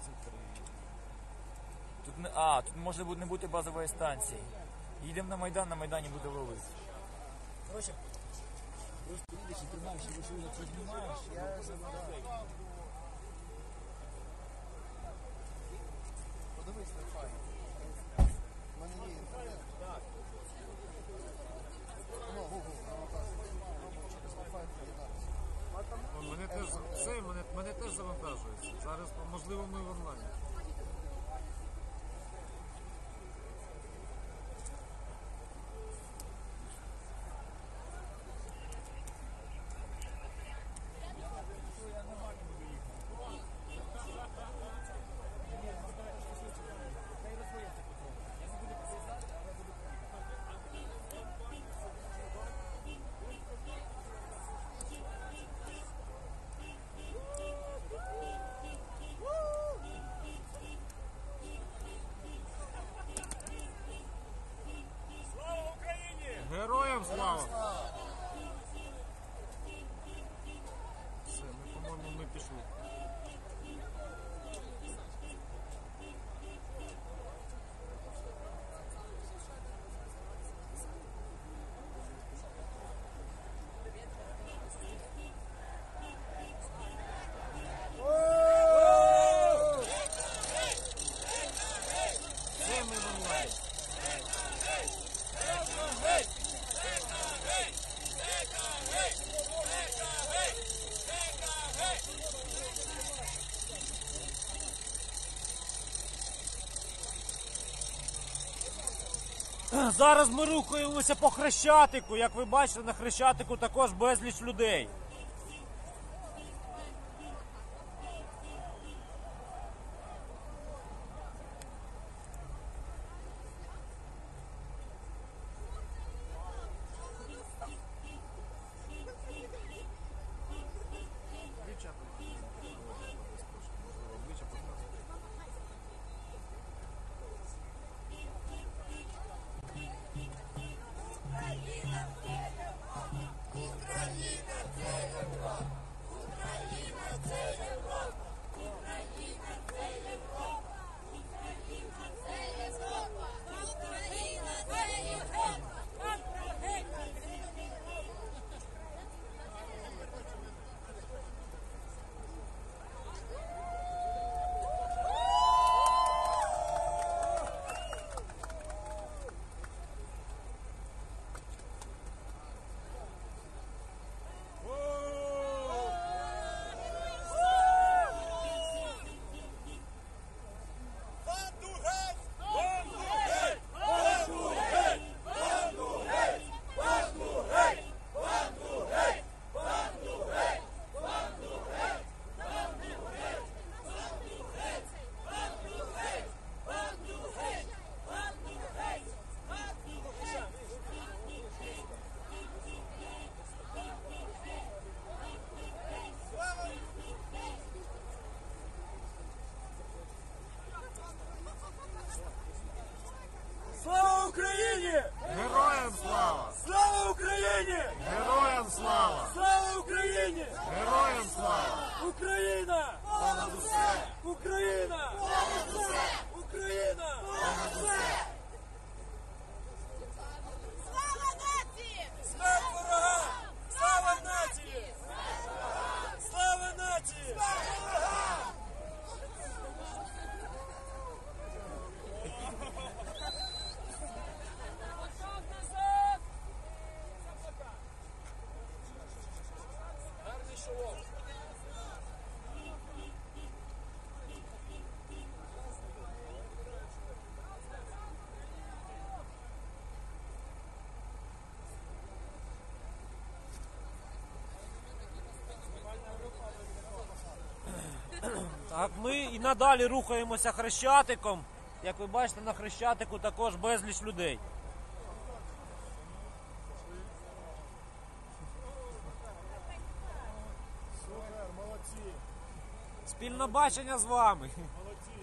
Тут тут може не бути базової станції. Їдемо на Майдані буде ловити. Короче, просто їдеш і тримаєш, і вишивку піднімаєш, я забираю. Подивись на файл. У мене є інтернет. Так. Ну, Google, через Wi-Fi приєднатися. Мене теж завантажується. Зараз, можливо, ми в онлайні. Героям слава! Все, по-моєму, ми пішли. Все, ми в онлайн. Зараз ми рухаємося по Хрещатику. Як ви бачите, на Хрещатику також безліч людей. Слава Україні! Героям слава! Слава Україні! Героям слава! Слава Україні! Героям слава! Україна! Понад усе! Україна! Понад усе! Україна! Понад усе! Слава нації! Смерть ворогам! Слава нації! Слава нації! Так, ми і надалі рухаємося Хрещатиком. Як ви бачите, на Хрещатику також безліч людей. Супер, молодці! Спільне бачення з вами. Молодці!